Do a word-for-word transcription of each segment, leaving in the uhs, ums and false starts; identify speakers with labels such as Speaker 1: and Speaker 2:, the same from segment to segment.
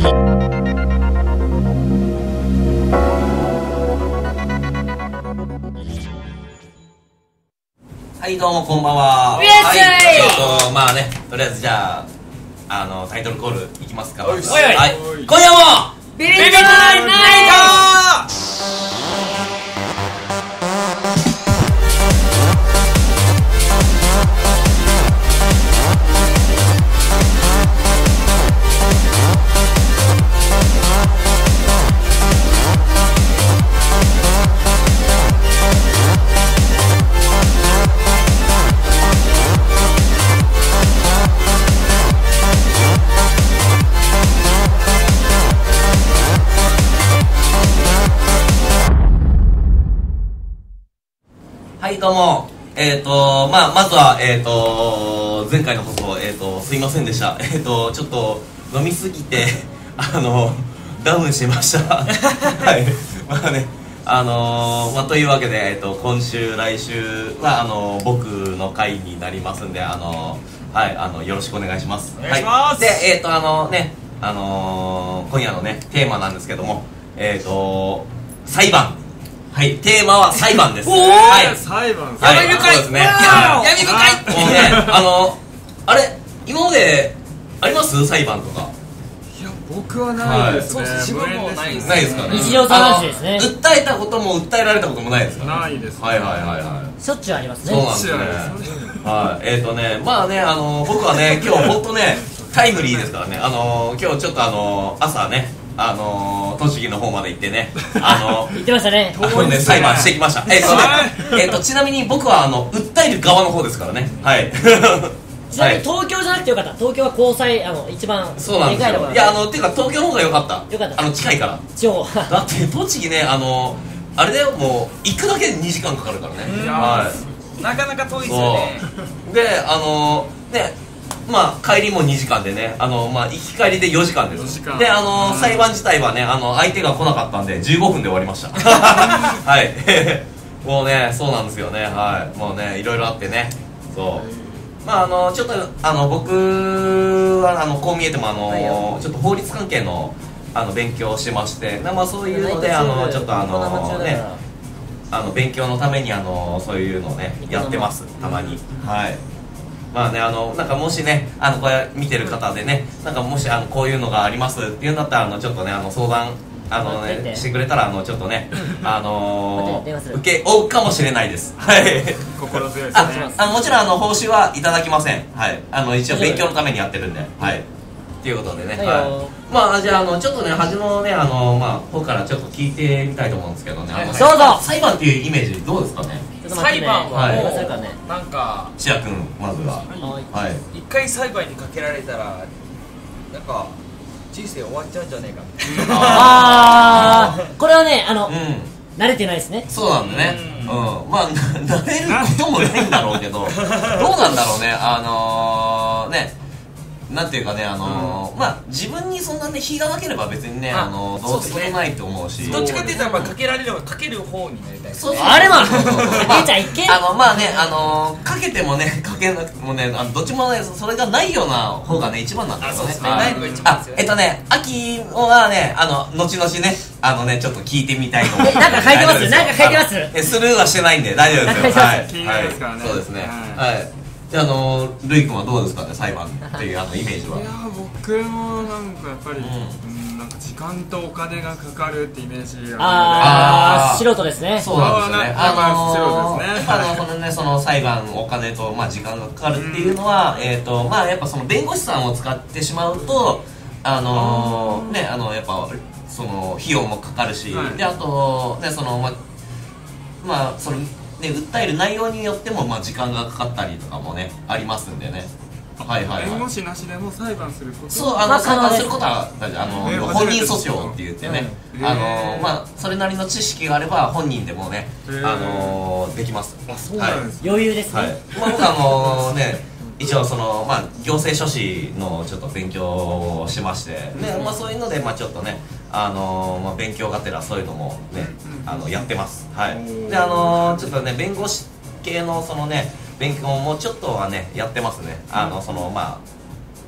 Speaker 1: はい、どうもこんばんは。
Speaker 2: イエーイ。
Speaker 1: はい、えっとまあね、とりあえずじゃああのタイトルコールいきますか。はい、はい、今夜も
Speaker 2: ビリビリナイト。
Speaker 1: はい、どうも。えっとまあまずはえっと前回の放送えっとすいませんでした。えっとちょっと飲みすぎてあのダウンしました。はい。まあね、あのー、まあというわけでえっと今週来週はあの僕の回になりますんで、あのはいあのよろしくお願いします。
Speaker 2: お願いします。
Speaker 1: はい、でえっとあのねあのー、今夜のねテーマなんですけども、えっと裁判。はい、テーマは裁判です。
Speaker 2: おー、
Speaker 1: はい、
Speaker 2: 裁判。
Speaker 1: はい、
Speaker 2: 闇深い。
Speaker 1: そうですね。
Speaker 2: 闇深い。
Speaker 1: もうね、あのあれ今まであります裁判とか？
Speaker 2: いや、僕はないですね。
Speaker 3: はい、自分もないですね。
Speaker 1: ないですかね。
Speaker 4: 日常茶飯事ですね。
Speaker 1: 訴えたことも訴えられたこともないですか？
Speaker 2: ないです。
Speaker 1: はいはいはいはい。
Speaker 4: しょっちゅうありますね。
Speaker 1: そうなんですね。はい、えっとね、まあね、あの僕はね今日本当ねタイムリーですからね、あの今日ちょっとあの朝ね。あのー、栃木の方まで行ってね、あのー、
Speaker 4: 言ってましたね。
Speaker 1: あのね、裁判してきました。えっとね、えっとちなみに僕はあの訴える側の方ですからね。はい。
Speaker 4: ちなみに東京じゃなくてよかった。東京は高裁、あの一番
Speaker 1: そうなんですよ。いや、あのていうか東京の方が良かった。
Speaker 4: よかった。
Speaker 1: あの近いから。
Speaker 4: 超。
Speaker 1: だって栃木ね、あのあれだよ、もう行くだけでにじかんかかるからね。
Speaker 3: はい。なかなか遠いですよね。
Speaker 1: で、あのね。まあ帰りもにじかんでね、あのまあ行き帰りでよじかんです。で、あの裁判自体はね、あの相手が来なかったんでじゅうごふんで終わりました。はい。もうね、そうなんですよね。はい。もうね、いろいろあってね。そう。まああのちょっとあの僕はあのこう見えてもあのちょっと法律関係のあの勉強をしてまして、まあそういうのであのちょっとあのね、あの勉強のためにあのそういうのをねやってます。たまに。はい。まあね、あのなんかもしねあのこれ見てる方でね、なんかもしあのこういうのがありますっていうんだったらあのちょっとねあの相談あのねしてくれたらあのちょっとねあのー、受け負うかもしれないです。はい。
Speaker 2: 心強いですね。
Speaker 1: ああのもちろんあの報酬はいただきません。はい。あの一応勉強のためにやってるんで、はい。っていうことでね。はい。まあじゃああのちょっとね端のねあのまあ方からちょっと聞いてみたいと思うんですけどね。
Speaker 4: どうぞ。
Speaker 1: 裁判っていうイメージどうですかね。
Speaker 3: 裁判はもうなんか
Speaker 1: シア君まずは
Speaker 3: はい一回裁判にかけられたらなんか人生終わっちゃうんじゃねえかみたいな。
Speaker 4: ああこれはねあの慣れてないですね。
Speaker 1: そうなんだね。うんまあ慣れることもないんだろうけどどうなんだろうね。あのねなんていうかね、あのー、まあ自分にそんなね非がなければ別にね、あのー、どうってことないと思うし、
Speaker 3: どっちかっていうとやっぱかけられればかける方になりたい。
Speaker 1: そうそう
Speaker 4: あれは姉ちゃんいけ。
Speaker 1: あのまあねあのー、かけてもねかけなくてもねあのどっちもねそれがないような方がね一番なんだよね。
Speaker 3: そうですね。ないのが一番ですよね。
Speaker 1: えっとね秋はねあの後々ねあのねちょっと聞いてみたいと思う。
Speaker 4: なんか書いてますよ。なんか書いてます。
Speaker 1: えスルーはしてないんで大丈夫ですよ。はい。
Speaker 2: 気になりますからね。
Speaker 1: そうですね。はい。であのルイ君はどうですかね裁判っていうあのイメージは。
Speaker 2: いや僕もなんかやっぱり、うん、なんか時間とお金がかかるってイメージあるので。
Speaker 4: ああ素人ですね。
Speaker 1: そうなんですよね。
Speaker 2: あの
Speaker 1: 素人ですね。あのこのねその裁判お金とまあ時間がかかるっていうのは、えっとまあやっぱその弁護士さんを使ってしまうとあのねあのやっぱその費用もかかるし、であとねそのまあまあそのね、訴える内容によってもまあ時間がかかったりとかもねありますんでね。はいはいはい。
Speaker 2: 弁護士なしでも裁判すること。
Speaker 1: そうあの裁判することはあの本人訴訟って言ってね、あのまあそれなりの知識があれば本人でもねあのできます。
Speaker 2: あそうなんです。
Speaker 4: 余裕ですね。
Speaker 1: まあ僕あのね一応そのまあ行政書士のちょっと勉強をしまして、でまあそういうのでまあちょっとねあのまあ勉強がてらそういうのもねあのやってます。はい。であのちょっとね弁護士系のそのね勉強もちょっとはねやってますね。あのそのまあ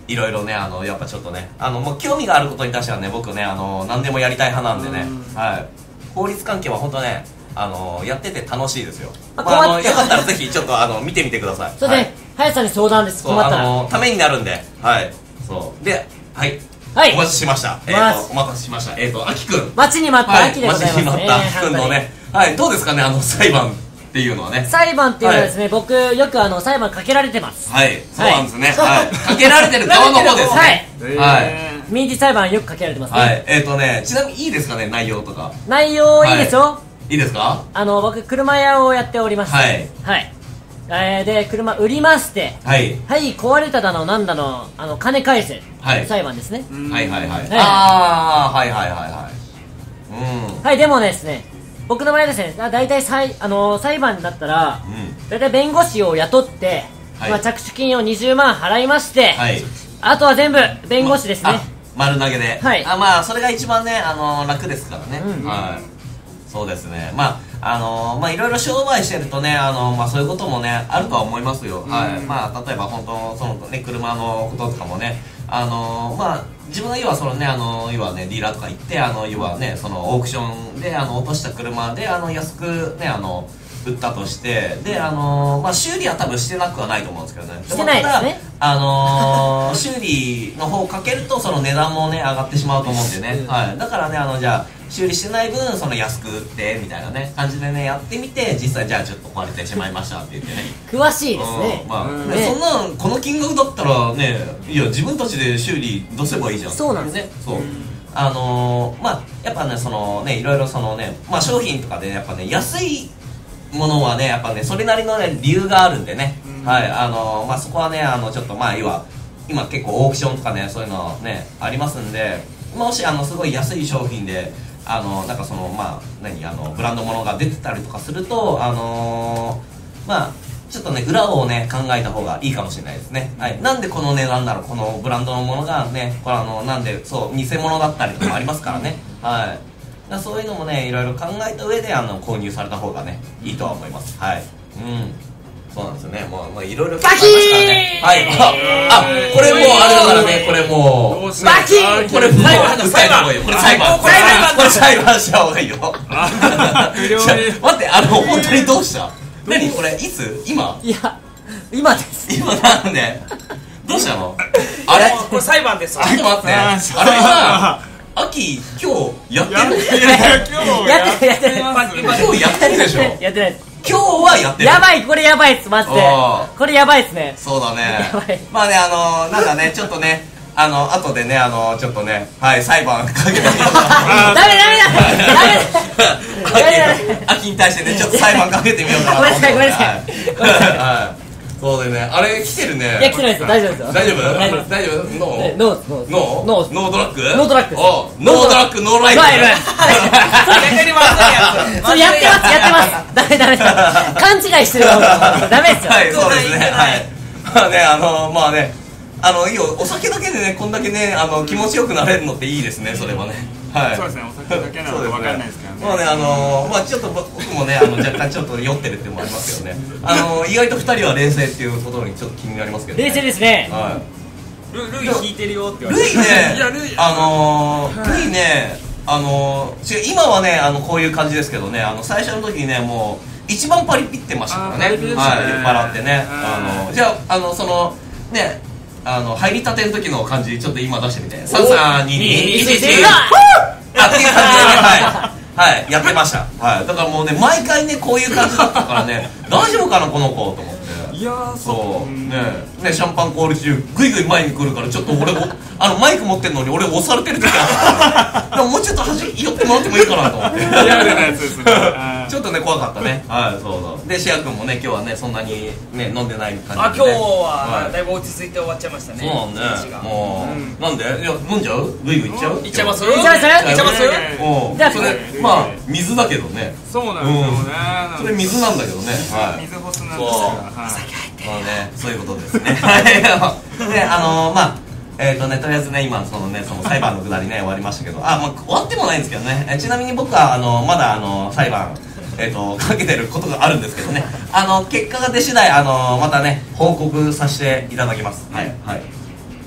Speaker 1: いろいろねあのやっぱちょっとねあのもう興味があることに対してはね僕ねあの何でもやりたい派なんでね、はい、法律関係は本当ねあのやってて楽しいですよ。まあ、あのよかったらぜひちょっとあの見てみてください。
Speaker 4: それで林さんに相談です。困ったら
Speaker 1: あのためになるんで、はいそうではい
Speaker 4: はい
Speaker 1: お待ちしました。えっとお待たせしました。えっとあきくん
Speaker 4: 待ちに待った秋でございます。
Speaker 1: 待ちに待ったあきくんのねはいどうですかねあの裁判っていうのはね。
Speaker 4: 裁判っていうのはですね僕よくあの裁判かけられてます。
Speaker 1: はいそうなんですね。はいかけられてる側の方ですね。はい
Speaker 4: 民事裁判よくかけられてますね。
Speaker 1: はいえっとねちなみにいいですかね内容とか。
Speaker 4: 内容いいですよ。
Speaker 1: いいですか。
Speaker 4: あの僕車屋をやっておりまして、
Speaker 1: はい
Speaker 4: はいえー、で車売りまして
Speaker 1: はい
Speaker 4: はい壊れただのなんだのあの金返せ、
Speaker 1: はい、
Speaker 4: 裁判ですね。
Speaker 1: はいはいはい、はい、
Speaker 4: あ
Speaker 1: ああはいはいはいはいうん
Speaker 4: はいでもですね僕の場合ですねだいたい裁あの裁判だったら、うん、だいたい弁護士を雇って、はいまあ、着手金をにじゅうまん払いまして、はい、あとは全部弁護士ですね、
Speaker 1: ま、丸投げで、
Speaker 4: はい、
Speaker 1: あまあそれが一番ねあの楽ですからね、
Speaker 4: うん、
Speaker 1: はいそうですねまああのー、まあいろいろ商売してるとねあのー、まあそういうこともねあるとは思いますよ、うん、はいまあ例えば本当そのね車のこととかもねあのー、まあ自分が要はそのねあの要はねディーラーとか行ってあの要はねそのオークションであの落とした車であの安くねあの売ったとしてであのー、まあ修理は多分してなくはないと思うんですけどね
Speaker 4: してないですね
Speaker 1: あのー、修理の方をかけるとその値段もね上がってしまうと思うんでね、はい、だからねあのじゃあ修理してない分その安く売ってみたいなね感じでねやってみて実際じゃあちょっと壊れてしまいましたって言ってね
Speaker 4: 詳しいですね、
Speaker 1: うんまあ
Speaker 4: うん
Speaker 1: ね、そんなんこの金額だったらねいや自分たちで修理出せばいいじゃん
Speaker 4: そうなんです
Speaker 1: ねそう、うん、あのー、まあやっぱねそのねいろいろそのねまあ商品とかで、ね、やっぱね安いものはねやっぱねそれなりのね理由があるんでね、うん、はいあのー、まあそこはねあのちょっとまあ要は今結構オークションとかねそういうのねありますんでもしあのすごい安い商品であのなんかそのまあ何あのブランド物が出てたりとかするとあのー、まあちょっとね裏をね考えた方がいいかもしれないですね、はい、なんでこの値段だろうこのブランドのものがねこれあのなんでそう偽物だったりとかありますからねはいだそういうのもねいろいろ考えた上であの購入された方がねいいとは思いますはいうんそうなんですよねもうまあいろいろ
Speaker 4: バキー
Speaker 1: はいああこれもうあれだからねこれもう
Speaker 4: バキー
Speaker 1: これもう裁判これ裁判これ裁判した方がいいよ待ってあの本当にどうした何これいつ今
Speaker 4: いや今です
Speaker 1: 今なんでどうしたのあれ
Speaker 3: これ裁判です
Speaker 1: ちょっと待ってあれさ秋今日やってる
Speaker 4: やってるやってる
Speaker 1: 今日やってるでしょ
Speaker 4: やってない
Speaker 1: 今日はやってる
Speaker 4: やばいこれやばいっすマジでこれやばいっすね
Speaker 1: そうだねまあねあのー、なんかねちょっとねあの後でねあのー、ちょっとねはい裁判かけてみようか
Speaker 4: ダメダメダメダメ
Speaker 1: 秋に対してねちょっと裁判かけてみようかな
Speaker 4: ごめんなさいごめんなさい
Speaker 1: はいそうでねあれ来てるね
Speaker 4: いや来てないですよ大丈夫ですよ
Speaker 1: 大丈夫
Speaker 4: 大丈夫
Speaker 1: 大丈夫ノー
Speaker 4: ノー
Speaker 1: ノーノーノードラッグ
Speaker 4: ノードラッグ
Speaker 1: おノードラッグノーライフ
Speaker 3: 逆にまずいやつ
Speaker 4: それやってますやってますダメダメ勘違いしてるダメですよ
Speaker 1: はいそうですねはいまあねあのまあねあのいいよお酒だけでねこんだけねあの気持ちよくなれるのっていいですねそれはねはい
Speaker 2: そうですねお酒だけなので分かんないですけどね
Speaker 1: まあねあのまあちょっと僕もねあの若干ちょっと酔ってるっていうのもありますけどねあの意外とふたりは冷静っていうことにちょっと気になりますけど
Speaker 4: 冷静ですね
Speaker 1: はい
Speaker 3: ルルイ引いてるよって言われて
Speaker 1: ルイね
Speaker 2: いやルイ
Speaker 1: あのルイねあの違う今はねあのこういう感じですけどねあの最初の時にねもう一番パリピってましたからねはい酔っ払ってねあのじゃああのそのねあの入りたての時の感じちょっと今出してみてさんさんににいちいちあっていう感じでねはいはいやってましたはいだからもうね毎回ねこういう感じだったからね大丈夫かなこの子と思って
Speaker 2: いやー
Speaker 1: そうねねシャンパンコール中グイグイ前に来るからちょっと俺もあのマイク持ってんのに俺押されてる時あったからもうちょっと端寄ってもらってもいいかなと思って
Speaker 2: リアルなやつですね
Speaker 1: ちょっとね怖かったねはいそうそうでシア君もね今日はねそんなにね飲んでない感じで、ね、
Speaker 3: あ今日はだいぶ落ち着いて終わっちゃいましたね
Speaker 1: そうなんねもうなんでいや飲んじゃうグイグイいっちゃう
Speaker 3: いっちゃいます
Speaker 4: いっちゃいます
Speaker 3: いっちゃいます
Speaker 1: うんそれまあ水だけどね
Speaker 2: そうなんですよね
Speaker 1: それ水なんだけどね
Speaker 2: 水干すなんですよ
Speaker 1: まあね、そういうことですね。で、あのー、まあ、えっ、ー、とね、とりあえずね、今そのね、その裁判のくだりね、終わりましたけど、あ、まあ、終わってもないんですけどね。えちなみに僕はあのまだあの裁判えっ、ー、とかけてることがあるんですけどね。あの結果が出次第あのまたね報告させていただきます。はいはい。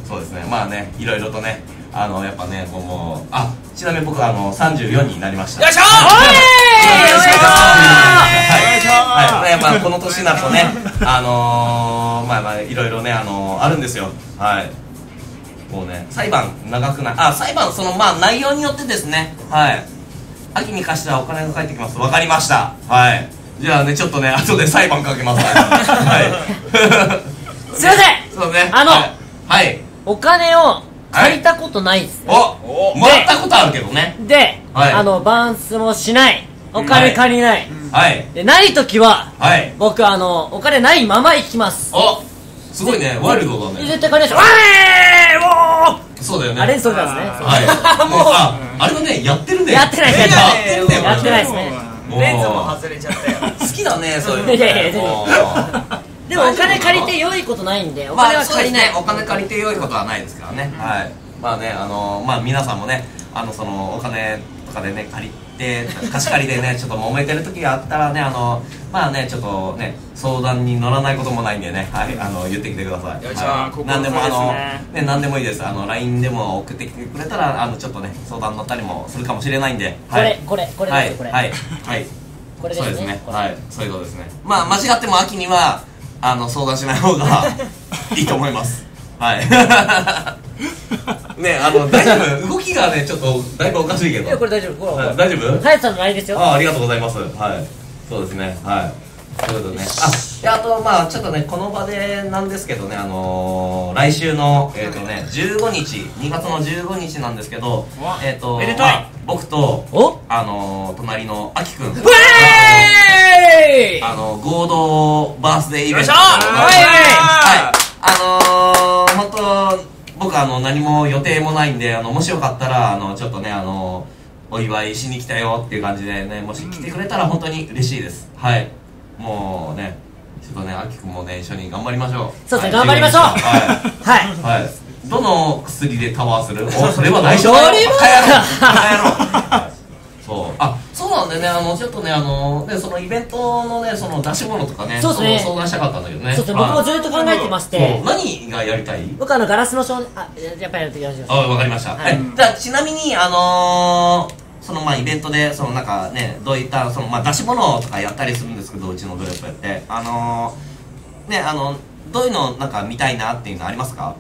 Speaker 1: そうですね、まあね、いろいろとね、あのやっぱね、もう、もうあ、ちなみに僕はあのさんじゅうよんになりました。
Speaker 3: よいしょー。
Speaker 1: はい、やっぱこの年になるとね、あのー、まあまあいろいろね、あのー、あるんですよ。はい。もうね、裁判長くない、あ、裁判そのまあ内容によってですね、はい。秋に貸したらお金が返ってきます。わかりました。はい。じゃあね、ちょっとね、後で裁判かけます。はい。
Speaker 4: すいません。
Speaker 1: そうね。
Speaker 4: あの、
Speaker 1: はい。はい、
Speaker 4: お金を借りたことないですね。
Speaker 1: お、もらったことあるけどね。
Speaker 4: で、
Speaker 1: はい、
Speaker 4: あのバウンスもしない、お金借りない。
Speaker 1: はい。
Speaker 4: で、ないときは、
Speaker 1: はい。
Speaker 4: 僕あのお金ないまま行きます。
Speaker 1: お、すごいね、ワイルドだね。
Speaker 4: 絶対借りないでしょ。わーい、おー。
Speaker 1: そうだよね。
Speaker 4: あれそれなんですね。
Speaker 1: はい。もうあ、あれはね、やってるね。
Speaker 4: やってないです。
Speaker 1: やってるね。
Speaker 4: やってないですね。
Speaker 3: レンズも外れちゃったよ。
Speaker 1: 好きだね、そういうの。
Speaker 4: いやいやいや。でもお金借りて良いことないんで、お金は借りない。
Speaker 1: お金借りて良いことはないですからね。はい。まあね、あのまあ皆さんもね、あのそのお金とかでね借りて貸し借りでねちょっと揉めてる時があったらね、あのまあねちょっとね相談に乗らないこともないんでね、はい、あの言ってきてください。
Speaker 3: よいしょ。
Speaker 1: 何でもあのね何でもいいです。あの ライン でも送ってきてくれたらあのちょっとね相談乗ったりもするかもしれないんで。
Speaker 4: これこれこれですこれ。
Speaker 1: はいはい。
Speaker 4: これですね。
Speaker 1: そうですね。はい。そういうことですね。まあ間違っても秋にはあの相談しない方がいいと思います。はい。ね、あの大丈夫、動きがねちょっとだいぶおかしいけど。
Speaker 4: いやこれ大丈夫。
Speaker 1: はい、大丈夫？
Speaker 4: ハヤトさんの ライン ですよ。
Speaker 1: あ、ありがとうございます。はい。そうですね。はい。ということでね。あ、であとまあちょっとねこの場でなんですけどね、あのー、来週のえっ、ー、とねじゅうごにち、にがつのじゅうごにちなんですけど、えっ、ー、とまあ僕とあのー、隣のあきくん。あの合同バースデーイベント。はいはい。あのー、本当僕あの何も予定もないんで、あのもしよかったらあのちょっとねあのお祝いしに来たよっていう感じでね、もし来てくれたら本当に嬉しいです。はい。もうねちょっとねあきくんもね一緒に頑張りましょう。
Speaker 4: そうですね、頑張りましょう。はい
Speaker 1: はいはい。どの薬でタワーする？お、それは内緒。
Speaker 4: それは
Speaker 1: バカ野郎。そう、あ、そうなんでね、あのちょっとね、あのね、そのイベントのね、その出し物とかね、
Speaker 4: そうですね、
Speaker 1: 相談したかったんだけどね。
Speaker 4: そうですね、僕もずっと考えてまして。
Speaker 1: 何がやりたい？
Speaker 4: 僕あのガラスの少年、あ、やっぱりやるときやります。
Speaker 1: あ、わかりました。はい。じゃあちなみにあのそのまあイベントでそのなんかね、どういったそのまあ出し物とかやったりするんですけど、うちのグループやってあのね、あのどういうのなんか見たいなっていうのありますか？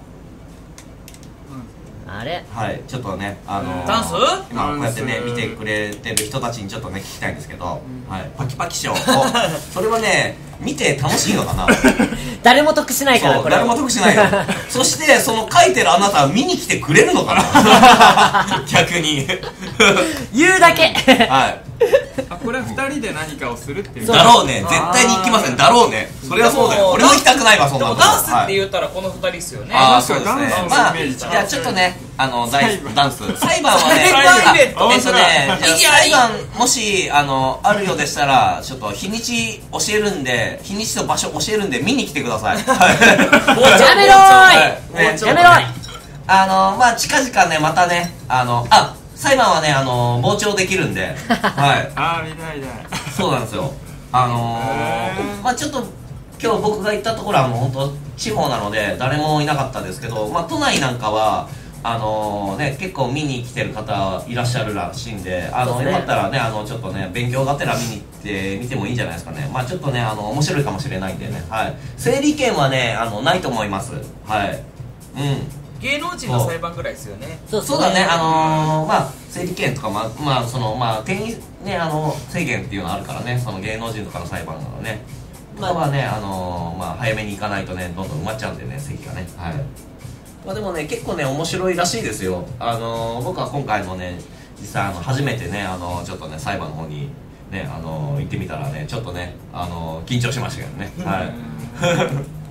Speaker 4: あれ、
Speaker 1: はい、ちょっとね、あのー、
Speaker 3: ダンス
Speaker 1: 今こうやってね見てくれてる人たちにちょっとね聞きたいんですけど、はい、パキパキショー、それはね見て楽しいのかな？
Speaker 4: 誰も得しないから、
Speaker 1: これ誰も得しないよ。そしてその書いてるあなたは見に来てくれるのかな？逆に
Speaker 4: 言うだけ。
Speaker 1: はい。
Speaker 2: あ、これはふたりで何かをするっていう。
Speaker 1: だろうね、絶対に行きません。だろうね、それはそうだよ。俺も行きたくないわ、そんなの。
Speaker 3: ダンスって言ったらこのふたりっすよね。
Speaker 1: ああ、そうですね。まあ、
Speaker 2: じ
Speaker 1: ゃあちょっとね、あのダンス裁判はね、
Speaker 3: えっとね、
Speaker 1: 裁判もしあのあるようでしたらちょっと日にち教えるんで、日にちと場所教えるんで見に来てください。
Speaker 4: やめろーい、やめろーい。
Speaker 1: あのまあ近々ねまたねあのあ裁判はねあの傍聴できるんで、はい。
Speaker 2: ああ、見たい見たい。
Speaker 1: そうなんですよ。あのー、まあちょっと今日僕が行ったところはもう本当地方なので誰もいなかったですけど、まあ都内なんかはあのー、ね結構見に来てる方いらっしゃるらしいんで、あの、ね、よかったらねあのちょっとね勉強がてら見に行ってみてもいいんじゃないですかね。まあちょっとねあの面白いかもしれないんでね、はい。整理券はねあのないと思います。はい。うん。
Speaker 3: 芸能人の裁判ぐらいですよね。
Speaker 4: そう
Speaker 1: そうだね、あのー、まあ整理券とかまあまあそのまあ定員ねあの制限っていうのあるからね、その芸能人とかの裁判なのね。まあまあねあのー、まあ早めに行かないとねどんどん埋まっちゃうんでね席がね。はい。まあでもね結構ね面白いらしいですよ。あのー、僕は今回もね実際あの初めてねあのー、ちょっとね裁判の方にねあのー、行ってみたらねちょっとねあのー、緊張しましたけどね。はい。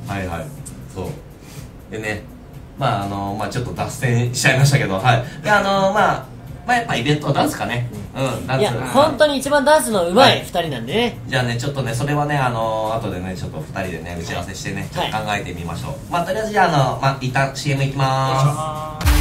Speaker 1: はいはい。そうでね。まああのまあちょっと脱線しちゃいましたけど、はい。であのまあまあやっぱイベントはダンスかね。うん、ダンス。
Speaker 4: いや本当に一番ダンスの上手いふたりなんでね。
Speaker 1: じゃあねちょっとねそれはねあの後でねちょっとふたりでね打ち合わせしてねちょっと考えてみましょう。まあとりあえずじゃああのまあ一旦 シーエム いきまーす。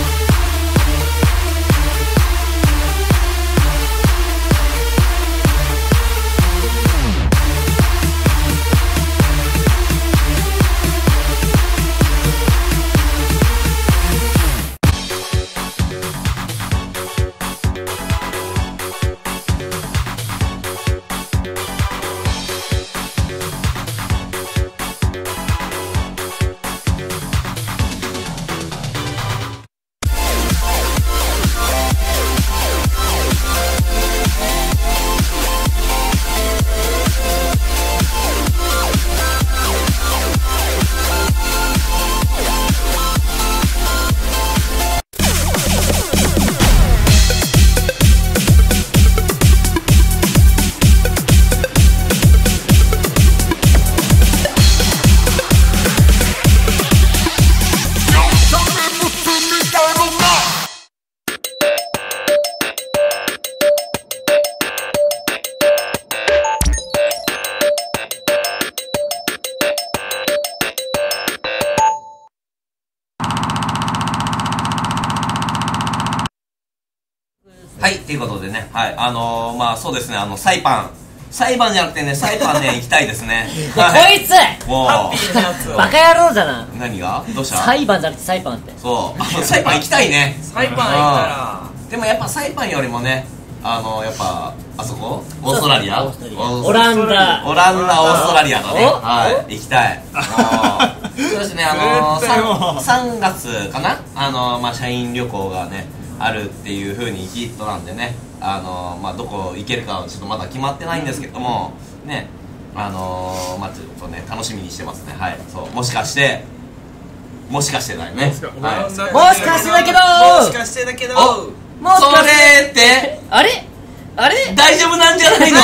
Speaker 1: はいということでね、はいあのー、まあそうですね、あのサイパン裁判じゃなくてね、サイパンね行きたいですね。
Speaker 4: こいつ
Speaker 1: もう
Speaker 3: ハッピーなやつを
Speaker 4: バカ野郎だな。
Speaker 1: 何がどうした？
Speaker 4: 裁判じゃなくてサイパンって。
Speaker 1: そうあのサイパン行きたいね。
Speaker 3: サイパン行ったら
Speaker 1: でもやっぱサイパンよりもね、あのやっぱあそこオーストラリア、
Speaker 4: オーストラリアオランダ
Speaker 1: オランダオーストラリアのね、
Speaker 4: お
Speaker 1: はい行きたい。もうそうですね、あの
Speaker 2: 絶対もう
Speaker 1: さんがつかな、あのまあ社員旅行がねあるっていう風にヒットなんでね、あのまあどこ行けるかはちょっとまだ決まってないんですけどもね、あのー、まあちょっとね楽しみにしてますね。はい、そうもしかしてもしかしてだよね。
Speaker 2: もしか
Speaker 1: はい
Speaker 4: もしかしてだけど
Speaker 3: もしかしてだけど
Speaker 1: お
Speaker 4: もしか
Speaker 1: それって
Speaker 4: あれあれ
Speaker 1: 大丈夫なんじゃないの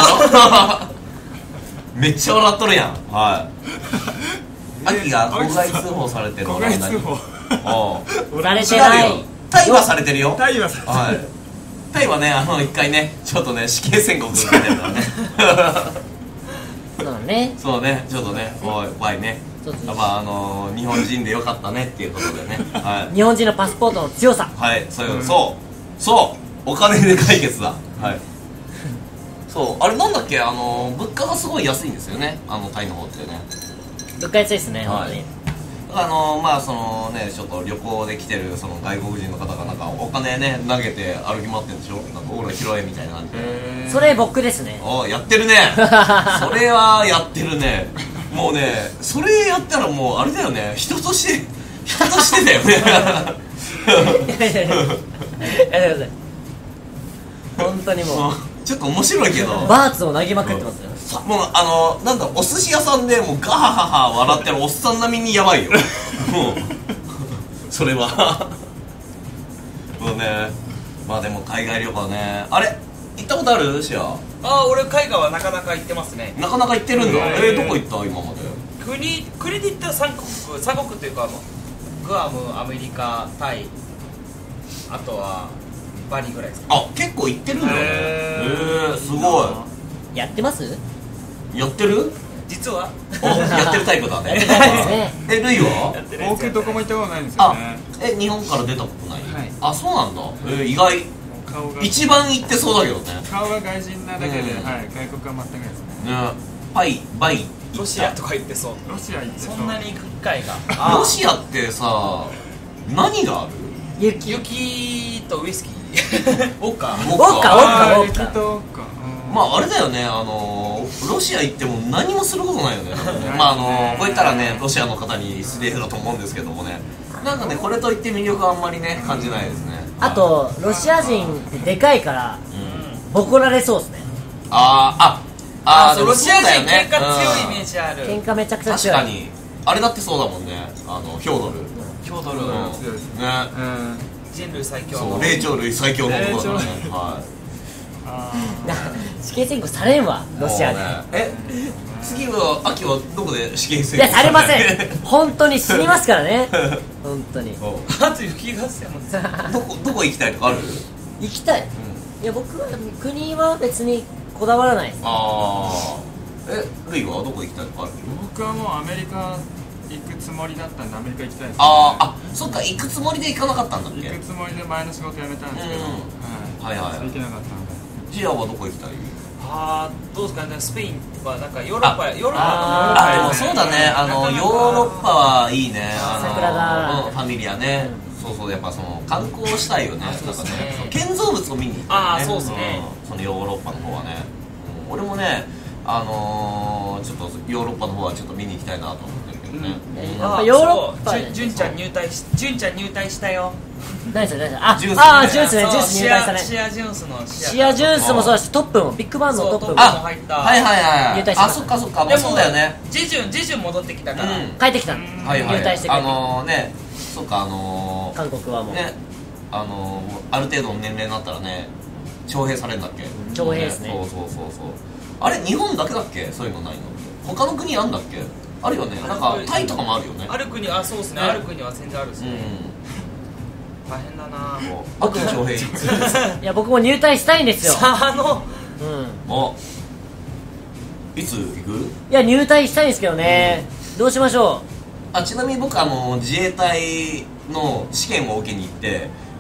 Speaker 1: めっちゃ笑っとるやん。はいアキが公害通報されてるの
Speaker 2: 公害通報
Speaker 1: おう
Speaker 4: されてない
Speaker 1: 違うよ、タイはされてるよ。
Speaker 2: タイはさ
Speaker 1: はいタイはね、あの一回ねちょっとね死刑宣告受けてるからね
Speaker 4: そうね。
Speaker 1: そうね、ちょっとね、おい、怖いね。
Speaker 4: そうそう
Speaker 1: やっぱあのー、日本人でよかったねっていうことでね。は
Speaker 4: 日本人のパスポートの強さ。
Speaker 1: い。はい、そういう、そう、そう、お金で解決だ。はい。そう、あれなんだっけ、あのー、物価がすごい安いんですよね。あのタイの方ってね。
Speaker 4: 物価安いですね、
Speaker 1: はい
Speaker 4: 本当に。
Speaker 1: あのー、まあそのね、ちょっと旅行で来てるその外国人の方がなんかお金ね投げて歩き回ってるんでしょ。なんかオーラ拾えみたいな感じで。
Speaker 4: それ僕ですね。
Speaker 1: おやってるねそれはやってるね。もうねそれやったらもうあれだよね、人として人としてだよね
Speaker 4: いやいやいややめてください。本当にもう
Speaker 1: もうちょっと面白いけど、
Speaker 4: バーツを投げまくってますよ。
Speaker 1: もうあのなんだお寿司屋さんでもうガハハハ笑ってるおっさん並みにやばいよもうそれはもうね、まあでも海外旅行ね、あれ行ったことあるシア？
Speaker 3: ああ俺海外はなかなか行ってますね。
Speaker 1: なかなか行ってるんだ。
Speaker 2: へー
Speaker 1: えー、どこ行った今まで？
Speaker 3: 国国で言ったらさん国さん国っていうかグアム、アメリカ、タイ、あとはバリぐらいですか。
Speaker 1: あ、結構行ってるんだよね。
Speaker 2: へ
Speaker 1: え
Speaker 2: ー
Speaker 1: ー、すごい。
Speaker 4: やってます？
Speaker 1: やってる？
Speaker 3: 実は
Speaker 1: おやってるタイプだね。
Speaker 4: やってるタイプですね。
Speaker 1: え、ルイは？
Speaker 3: やってないですよ
Speaker 2: 僕どこも行ったことないんですよ
Speaker 1: あ
Speaker 2: ね。、
Speaker 1: え、日本から出たことない？
Speaker 2: はい
Speaker 1: あ、そうなんだ。えー、意外。
Speaker 2: 顔が
Speaker 1: 一番行ってそうだけどね。
Speaker 2: 顔が外人なだけで、
Speaker 1: うん
Speaker 2: はい、外国は全くないですね。
Speaker 1: ね、パイ、バイ。
Speaker 3: ロシアとか行ってそう。
Speaker 2: ロシア行って
Speaker 3: そんなに行く機会が。
Speaker 1: ロシアってさ、何がある？
Speaker 4: 雪。
Speaker 3: 雪とウイスキー。おっか。
Speaker 1: ウォッ
Speaker 4: ウォッカウォッカ
Speaker 2: あー
Speaker 4: ウォッカ
Speaker 2: 雪とか、うん
Speaker 1: まああれだよね、あのー、ロシア行っても何もすることないよね。
Speaker 2: ない
Speaker 1: まああのー、こう言ったらね、ロシアの方に失礼だと思うんですけどもね、なんかね、これといって魅力はあんまりね、感じないですね。
Speaker 4: あとロシア人ってでかいから
Speaker 1: うん、
Speaker 4: ボコられそうですね。
Speaker 1: あー、あ、あー、
Speaker 3: あそう、
Speaker 1: でも
Speaker 3: ロシア人
Speaker 1: そうだよね
Speaker 3: 喧嘩強いイメージある。
Speaker 4: 喧嘩めちゃくちゃ強い。
Speaker 1: 確かに。あれだってそうだもんね、あの、ヒョードル。
Speaker 3: ヒョードル、
Speaker 1: うん
Speaker 2: 強いです
Speaker 1: ね。
Speaker 2: うん
Speaker 3: 人類最強の。
Speaker 1: そう、霊長類最強の男だからね。
Speaker 2: 霊長類
Speaker 1: は
Speaker 2: あ
Speaker 4: な死刑宣告されんわ
Speaker 1: い。
Speaker 4: ロシアで。
Speaker 1: もうねえ、次は、秋はどこで死刑宣
Speaker 4: いやされませ
Speaker 1: ん。
Speaker 4: ん。本当に死にますからね。本当に。
Speaker 1: そう
Speaker 3: あと雪合戦も。
Speaker 1: どこ、どこ行きたいとかある？
Speaker 4: 行きたい。いや僕は国は別にこだわらないです。
Speaker 1: あー。え、ルイはどこ行きたいとかある？
Speaker 2: 僕はもうアメリカ行くつもりだったんでアメリカ行きたいです、ね、
Speaker 1: あー、あ、そっか、行くつもりで行かなかったんだっけ？
Speaker 2: 行くつもりで前の仕事辞めたんですけど、
Speaker 1: うん
Speaker 2: はい、
Speaker 1: はいはい
Speaker 2: それ行けなかったので
Speaker 1: ジアはどこ行きたい？
Speaker 3: あーどうですかね、スペインはなんかヨーロッパ、
Speaker 1: あ
Speaker 3: ヨーロッ
Speaker 4: あ
Speaker 3: パ
Speaker 1: あ、でもそうだね、あの、
Speaker 3: なかなか
Speaker 1: ヨーロッパはいいね。あの
Speaker 4: 桜だ
Speaker 1: うんファミリアね。そうそう、やっぱその観光したいよね。
Speaker 3: あそうですね
Speaker 1: なんかね、建造物を見に行った
Speaker 3: あーそうですね
Speaker 1: んそのヨーロッパの方はね。うん俺もね、あのー、ちょっとヨーロッパの方はちょっと見に行きたいなと思ってるけどね。
Speaker 4: うん
Speaker 1: うん
Speaker 4: やっぱヨーロッパ
Speaker 3: そうじゅんちゃん入隊し純ちゃん入隊したよ。
Speaker 4: 何それ何それ。あ
Speaker 1: ジュースね
Speaker 4: あージュースねジュース
Speaker 3: そう
Speaker 4: 入隊したね。
Speaker 3: シアジュースの
Speaker 4: シアジュースもそうだしトップもビッグバンのトップも
Speaker 3: そうトップ
Speaker 1: あ、
Speaker 3: 入った
Speaker 1: はいはいはい。あ、
Speaker 4: 入隊しました
Speaker 1: そっかそっか、もうそうだよね。
Speaker 3: ジェジュンジェジュン戻ってきたから、
Speaker 1: うん
Speaker 4: 帰ってきたの。
Speaker 1: はいはい。
Speaker 4: 入隊してくれて
Speaker 1: あのーね、そっか、あのー、
Speaker 4: 韓国はもう
Speaker 1: ね、あのー、ある程度の年齢になったらね、徴兵されるんだっけ？
Speaker 4: 徴兵ですね
Speaker 1: そうそうそうそう。あれ、日本だけだっけ？そういうのないの？他の国あんだっけ？あるよね。なんかタイとかもあるよね。
Speaker 3: ある国、あ、そうですね、
Speaker 1: ね
Speaker 3: ある国は全然あるですね、
Speaker 1: うん。
Speaker 3: 大変だなぁ。
Speaker 1: もう秋の徴兵いつ？
Speaker 4: いや僕も入隊したいんですよ。
Speaker 3: さあ、あの
Speaker 4: うん。
Speaker 1: お、いつ行く？
Speaker 4: いや入隊したいんですけどね。どうしましょ
Speaker 1: あ、ちなみに僕あの自衛隊の試験を受けに行って、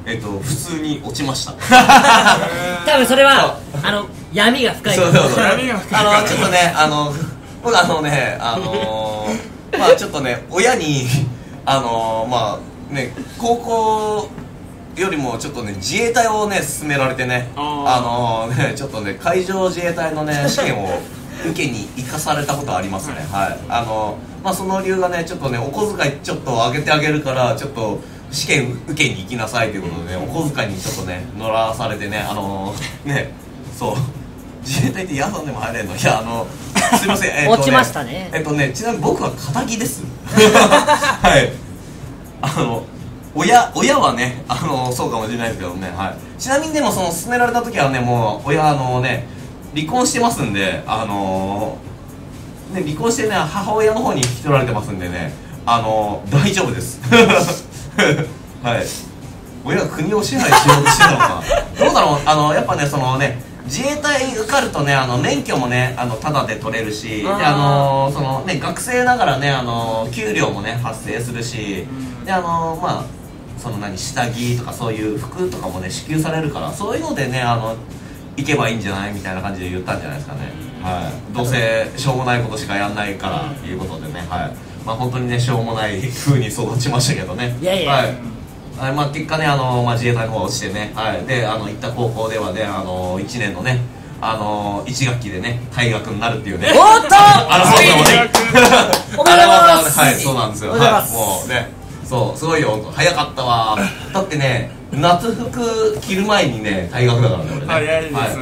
Speaker 1: えっと普通に落ちました
Speaker 4: 多分それはあの闇が深い
Speaker 1: そうそうそう
Speaker 2: 闇が深い
Speaker 1: あのちょっとねあの僕あのねあのー、まあちょっとね親にあのー、まあね高校よりもちょっとね自衛隊をね勧められてねあのー、ねちょっとね海上自衛隊のね試験を受けに行かされたことありますねはいあのー、まあその理由がねちょっとねお小遣いちょっと上げてあげるからちょっと試験受けに行きなさいということでねお小遣いにちょっとね乗らされてねあのー、ねそう自衛隊って宿でも入れるのいやあのすいません、えーとね、
Speaker 4: 落ちましたね
Speaker 1: えっとねちなみに僕は堅気ですはいあの親親はねあのそうかもしれないですけどね、はい、ちなみにでもその勧められた時はねもう親あのね離婚してますんであのー、ね離婚してね母親の方に引き取られてますんでねあのー、大丈夫ですはい親が国を支配しようとしてたのかどうだろうあのやっぱねそのね自衛隊受かるとねあの免許もねあのタダで取れるしであのー、そのね学生ながらねあのー、給料もね発生するしであのー、まあその何下着とかそういう服とかもね支給されるからそういうのでねあの行けばいいんじゃないみたいな感じで言ったんじゃないですかねはいどうせしょうもないことしかやんないからいうことでねはいまあ本当にねしょうもない風に育ちましたけどね
Speaker 4: いやいや、
Speaker 1: はいはいまあ、結果ね、あのまあ、自衛隊の方落ちてね、はい、であの行った高校ではね、あのいちねんのね、あのいち学期でね、退学になるっていうね。
Speaker 4: おっと
Speaker 1: あのそうですね。
Speaker 4: おめでとうございます
Speaker 1: はい、そうなんですよ。はい、もうね、そう、すごいよ、早かったわ。だってね、夏服着る前にね、退学だからね、俺ね。
Speaker 2: 早いですね。はい、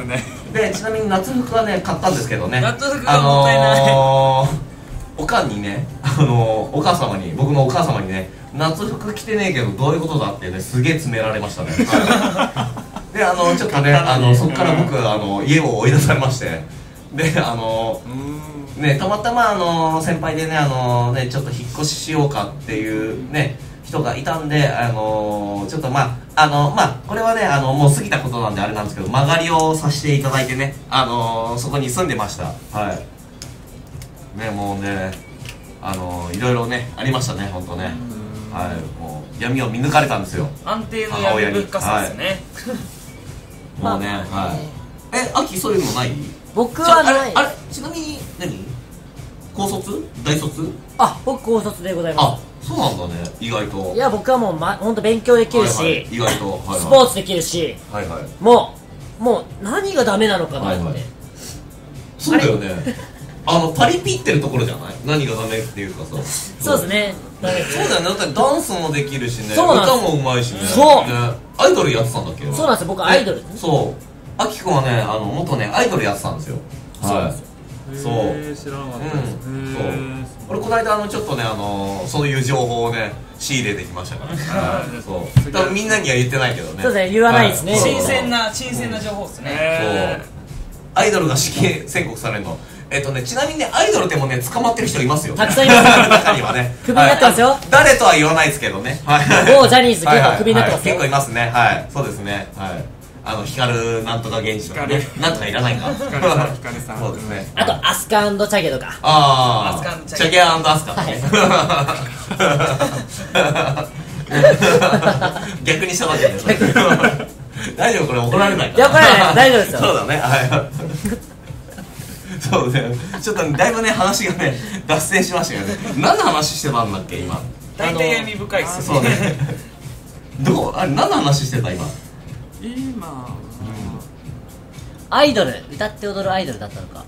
Speaker 1: で、ちなみに夏服はね、買ったんですけどね。
Speaker 3: 夏服がもったいない。
Speaker 1: あのーおかんにね、あのー、お母様に僕のお母様にね夏服着てねえけどどういうことだってねすげえ詰められましたね、はい、であのちょっとねあのそこから僕あの家を追い出されましてであのねたまたまあの先輩でねあのねちょっと引っ越ししようかっていうね人がいたんであのちょっとまああのまあこれはねあのもう過ぎたことなんであれなんですけど曲がりをさせていただいてねあのそこに住んでましたはいねもうねあのいろいろねありましたね本当ねはいもう闇を見抜かれたんですよ
Speaker 3: 安定の闇深さですね、
Speaker 1: はい、もうねはいえ秋そういうのない
Speaker 4: 僕はない。
Speaker 1: あれあれちなみに何高卒大卒
Speaker 4: あ僕高卒でございます
Speaker 1: あそうなんだね意外と
Speaker 4: いや僕はもう、ま、本当勉強できるし、
Speaker 1: はいはい、意外と、はいはい、
Speaker 4: スポーツできるし、はいはい、もうもう何がダメなのかなって、はいはい、
Speaker 1: そうだよねあのパリピってるところじゃない何がダメっていうかさ
Speaker 4: そうですね
Speaker 1: そうだよねだってダンスもできるしね歌もうまいしね
Speaker 4: そう、
Speaker 1: ね、アイドルやってたんだっけ
Speaker 4: そうなんですよ僕アイドル
Speaker 1: そうあきくんはねあの元ねアイドルやってたんですよ
Speaker 2: そうなんですよ
Speaker 1: そう
Speaker 2: 知らなかったです、うん、
Speaker 1: そう俺この間あのちょっとねあのそういう情報をね仕入れてきましたからそう多分みんなには言ってないけどね
Speaker 4: そうですね言わないですね、
Speaker 3: はい、新鮮な新鮮な情報ですね、
Speaker 1: そうアイドルが死刑宣告されるのえっとねちなみにねアイドルでもね捕まってる人いますよ
Speaker 4: たくさんいます
Speaker 1: 中にはね
Speaker 4: クビになってますよ、はい、
Speaker 1: 誰とは言わないですけどね
Speaker 4: 某ジャニーズ結構クビになってますよ、
Speaker 1: 結構いますねはいそうですねはいあの光なんとか現地とかねなんとかいらないか
Speaker 2: 光さん光さん
Speaker 1: そうですね
Speaker 4: あとアスカ&チャゲとか
Speaker 1: ああチャゲ&アスカとね逆にしたわけです大丈夫これ怒られないか
Speaker 4: いや怒られない大丈夫ですよ
Speaker 1: そうだねはいそうねちょっとだいぶね話がね脱線しましたけどね何の話してたんだっけ今
Speaker 3: 大体闇深いっす
Speaker 1: そうねどうあれ何の話してた今
Speaker 2: 今、うん、
Speaker 4: アイドル歌って踊るアイドルだったのか、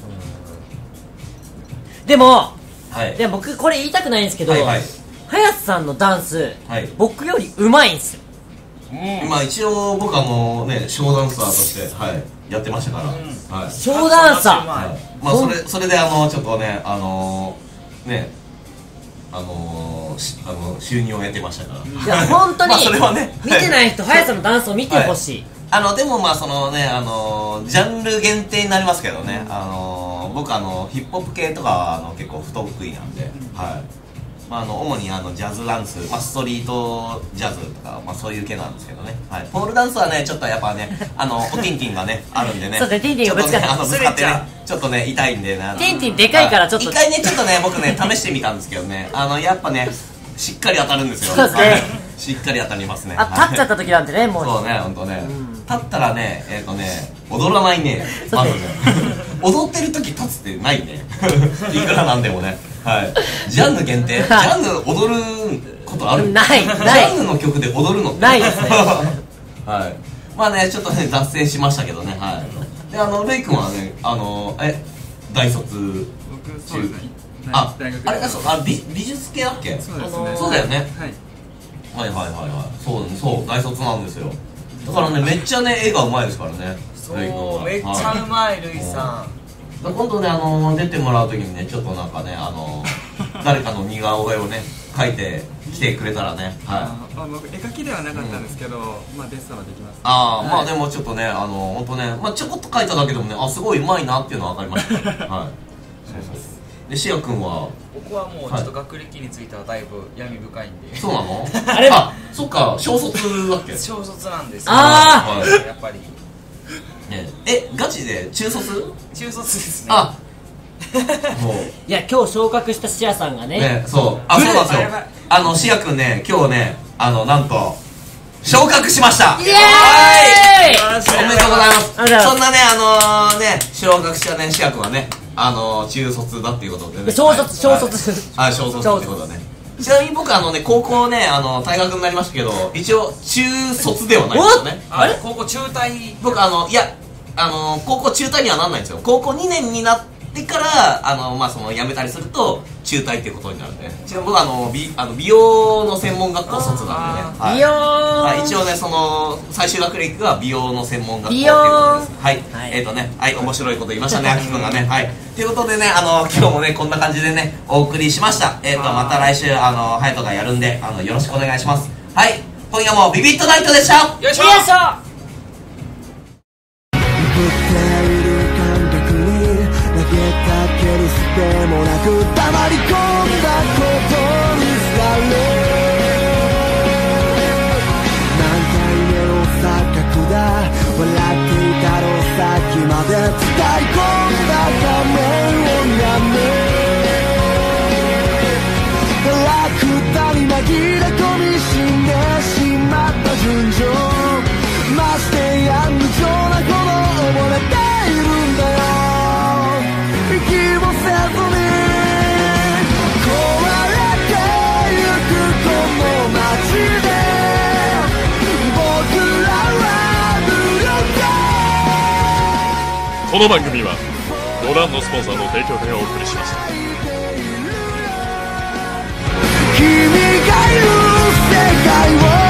Speaker 4: うん、でも、はい、でも僕これ言いたくないんですけど、はいはい、林さんのダンス、はい、僕より上手いんですよ、
Speaker 1: うん、まあ一応僕はもうねショーダンサーとして、はい、やってましたから、うんはい、
Speaker 4: ショーダンサー、
Speaker 1: はい、まあそれそれであのちょっとねあのー、ねあのー、あの収入を得てましたから
Speaker 4: いや本当に
Speaker 1: まあそれはね
Speaker 4: 見てない人林さんのダンスを見てほしい、はい、
Speaker 1: あのでもまあそのねあのー、ジャンル限定になりますけどね、あのー、僕あのヒップホップ系とかはあの結構不得意なんで、はいまあ、あの主にあのジャズダンス、まあ、ストリートジャズとか、まあ、そういう系なんですけどね、はい、ポールダンスはねちょっとやっぱねあのおティンティンがねあるんでね
Speaker 4: そうですねティンティンがぶつかって、
Speaker 1: ね、あのぶつかってねちょっとね痛いんでね
Speaker 4: ティンティンでかいからちょっと
Speaker 1: 一回ねちょっとね僕ね試してみたんですけどねあのやっぱねしっかり当たるんですよ
Speaker 4: そうですね
Speaker 1: しっかり当たりますね。
Speaker 4: あ、立っちゃった時なんてね、もう。
Speaker 1: そうね、ほんとね。立ったらね、えっとね、踊らないね。まずね。踊ってる時立つってないね。いくらなんでもね。はい。ジャンヌ限定？ジャンヌ踊ることある？
Speaker 4: ない、ない。
Speaker 1: ジャンヌの曲で踊るのって
Speaker 4: ないですね。
Speaker 1: はい。まあね、ちょっとね、脱線しましたけどね。はい。で、あの、レイ君はね、あの、え、大卒。
Speaker 2: 僕、そうですね。
Speaker 1: あ、あれがそう、あ、美美術系だっけ？
Speaker 2: そうですね。
Speaker 1: そうだよね。
Speaker 2: はい。
Speaker 1: はいはいはいはい。そうそう、大卒なんですよ。だからね、めっちゃね、絵がうまいですからね。
Speaker 3: そう、めっちゃうまい、ルイさん。
Speaker 1: 今度ね、あの出てもらうときにね、ちょっとなんかね、あの誰かの似顔絵をね、描いてきてくれたらね。はい。
Speaker 2: あ、僕絵描きではなかったんですけど、まあデッサンはできます。
Speaker 1: ああ、まあでもちょっとね、あの本当ね、まあちょこっと描いただけでもね、あ、すごいうまいなっていうのは分かりました。はい。そうそう。で、シア君は。
Speaker 3: 僕はもうちょっと学歴についてはだいぶ闇深いんで。
Speaker 1: そうなの？あれ？あ、そっか、小卒だっけ？
Speaker 3: 小卒なんですよ。
Speaker 4: あ
Speaker 3: あ、やっぱり。
Speaker 1: え、ガチで中卒？
Speaker 3: 中卒ですね。
Speaker 1: あ、もう
Speaker 4: いや、今日昇格したシアさんがね。
Speaker 1: ね、そう、あ、そうなんですよ。あの、シア君ね、今日ね、あの、なんと昇格しました。
Speaker 4: イエーイ！
Speaker 1: おめでとうございます。そんなね、あのね、昇格したね、シア君はね、あの中卒だっていうことでね。
Speaker 4: 小卒、小卒。
Speaker 1: あ、小卒ってことだね。ちなみに僕あのね、高校ね、あの退学になりましたけど、一応中卒ではないですよね。
Speaker 3: あれ？高校中退？
Speaker 1: 僕あのいや。あの高校中退にはなんないんですよ。高校にねんになってからあの、まあ、その辞めたりすると中退っていうことになるんで、ちなみに僕はあの 美, あの美容の専門学校卒なんでね、はい、
Speaker 4: 美容、
Speaker 1: はい、一応ねその最終学歴が美容の専門学校っていう
Speaker 4: 美容
Speaker 1: ことです。はい、
Speaker 4: はい、
Speaker 1: えっ、ー、とね、はい面白いこと言いましたね、あきくんがね。はい、ということでね、あの今日もねこんな感じでねお送りしました。えっ、ー、とまた来週あのハヤトがやるんであのよろしくお願いします。はい、今夜もビビットナイトでした。
Speaker 3: よいしょ。
Speaker 4: よいしょ。
Speaker 5: でもなく黙り込んだことにされ、何回目の錯覚だ、笑っていたのさっきまで使い込んだ仮面をやめ、ラクダに紛れ込み死んでしまった純情、ましてや無情なほど溺れているんだよ。
Speaker 6: この番組はご覧のスポンサーの提供でお送りしました。
Speaker 5: 君がいる世界を